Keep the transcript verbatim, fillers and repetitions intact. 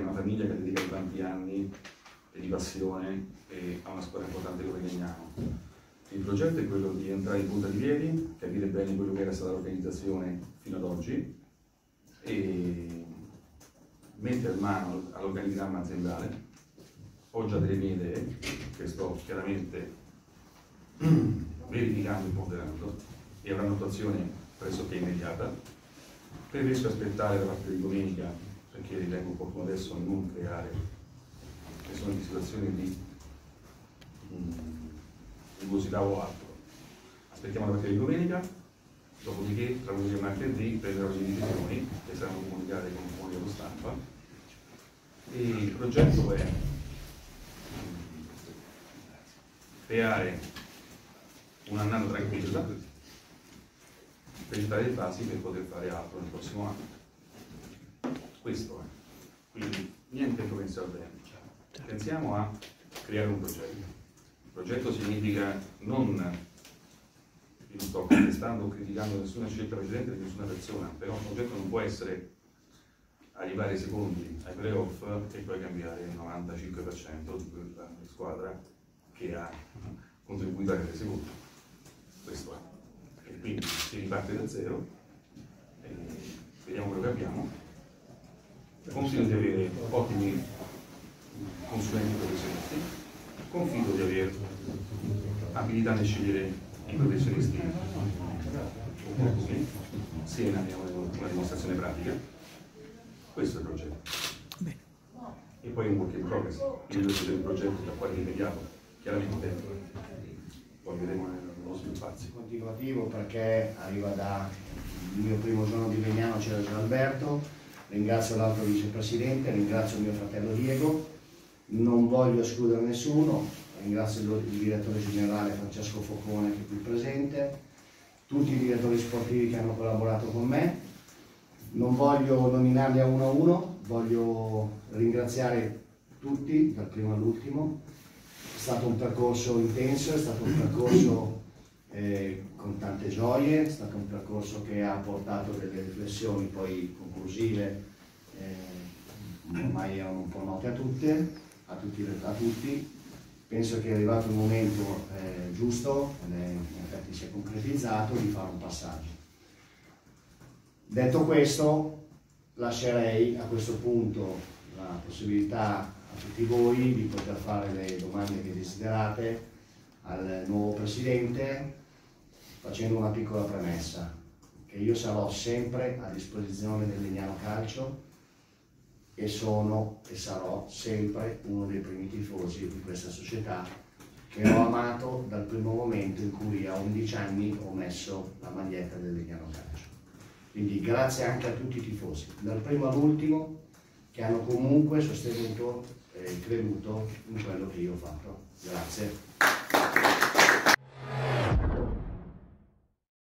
una famiglia che ha dedicato tanti anni di passione e a una squadra importante come Legnano. Il progetto è quello di entrare in punta di piedi, capire bene quello che era stata l'organizzazione fino ad oggi e mettere mano all'organigramma aziendale. Ho già delle mie idee che sto chiaramente verificando e ponderando e avranno attuazione pressoché immediata. Preferisco aspettare la parte di domenica perché ritengo opportuno adesso non creare che sono in situazioni di nervosità o altro. Aspettiamo la partita di domenica, dopodiché tra lunedì e martedì prenderò le decisioni che saranno comunicate con un comunicato stampa. E il progetto è creare un'annata tranquilla per gettare le basi per poter fare altro nel prossimo anno. Questo è. Quindi niente provinciale. Pensiamo a creare un progetto. Il progetto significa non, io non sto contestando o criticando nessuna scelta precedente di nessuna persona, però un progetto non può essere arrivare secondi ai playoff e poi cambiare il novantacinque per cento di quella squadra che ha contribuito a essere secondo. Questo è. E quindi si riparte da zero e vediamo quello che abbiamo. Confido di avere ottimi consulenti professionisti, confido di avere abilità nel scegliere i professionisti opportuni. Siena è una dimostrazione pratica. Questo è il progetto. Bene. E poi un work in progress. Io devo vedere il progetto da quale immediato, chiaramente poi vedremo nello svilupparsi. Continuativo perché arriva da il mio primo giorno di Legnano, c'era Gian Alberto, ringrazio l'altro vicepresidente, ringrazio il mio fratello Diego, non voglio escludere nessuno, ringrazio il direttore generale Francesco Foccone che è qui presente, tutti i direttori sportivi che hanno collaborato con me. Non voglio nominarli a uno a uno, voglio ringraziare tutti, dal primo all'ultimo. È stato un percorso intenso, è stato un percorso eh, con tante gioie, è stato un percorso che ha portato delle riflessioni poi conclusive, eh, ormai erano un po' note a tutte, a tutti, a tutti. Penso che è arrivato il momento eh, giusto, ed è, in effetti si è concretizzato, di fare un passaggio. Detto questo, lascerei a questo punto la possibilità a tutti voi di poter fare le domande che desiderate al nuovo Presidente, facendo una piccola premessa, che io sarò sempre a disposizione del Legnano Calcio e sono e sarò sempre uno dei primi tifosi di questa società che ho amato dal primo momento in cui a undici anni ho messo la maglietta del Legnano Calcio. Quindi grazie anche a tutti i tifosi, dal primo all'ultimo, che hanno comunque sostenuto e creduto in quello che io ho fatto. Grazie.